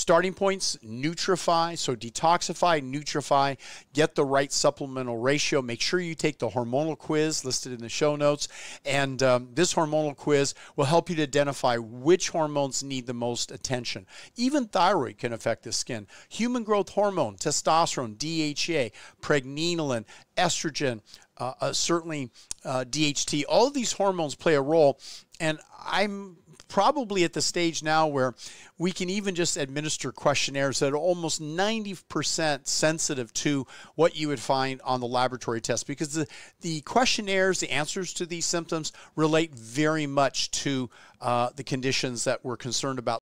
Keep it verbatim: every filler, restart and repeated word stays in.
starting points, Neutrify. So detoxify, Neutrify, get the right supplemental ratio. Make sure you take the hormonal quiz listed in the show notes. And um, this hormonal quiz will help you to identify which hormones need the most attention. Even thyroid can affect the skin. Human growth hormone, testosterone, D H E A, pregnenolone, estrogen, uh, uh, certainly uh, D H T. All of these hormones play a role. And I'm probably at the stage now where we can even just administer questionnaires that are almost ninety percent sensitive to what you would find on the laboratory test, because the, the questionnaires, the answers to these symptoms relate very much to uh, the conditions that we're concerned about.